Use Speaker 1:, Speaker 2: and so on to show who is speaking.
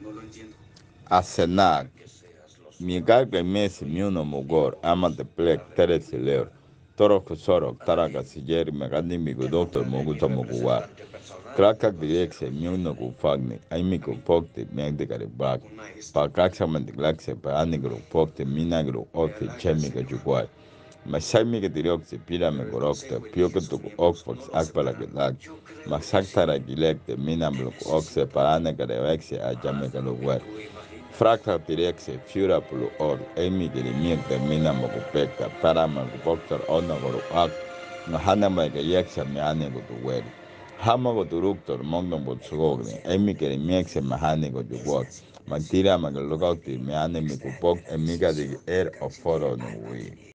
Speaker 1: Asenak, Migaga Messi, Muno Mugor, Amante Plek, Teresi Leo, Toro Kusoro, Taraga Sigeri, Megani Migo Doctor Moguto Moguwa, Kraka Direxe, Muno Gufagni, Aimico Pocte, Megdegari Bag, Pakaxa Mantiglaxe, Paanigro Pocte, Minagro, Ote, Chemica Juguay. Masamiga Dirioxe, Pirame Gorocta, Piocotuc Oxfox, Akpalagat, Masaktara Gilek, Minamloc Oxe, Paranagarexe, Ajamegaloguer. Fractal Tirexe, Fura Pulu Or, Emigiri Miek de Minamogupeka, Taramagupoctor, Onogoro Ak, Nohanamaga Yexa, Mianego to Weri. Hamago Duruktor, Mogno Botsugogni, Emigiri Miexe, Mahanego to Wot, Mantira Magalogoti, Mianemikupok, Emiga de Air of Foro Nui.